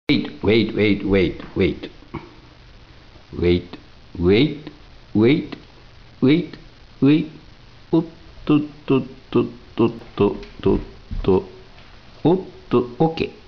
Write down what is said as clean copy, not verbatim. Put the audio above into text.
Wait, wait, wait, wait, wait. Wait, wait, wait, wait, wait. Ut, tut, tut, tut, tut, tut, tut, tut. Ut, tut. Okay.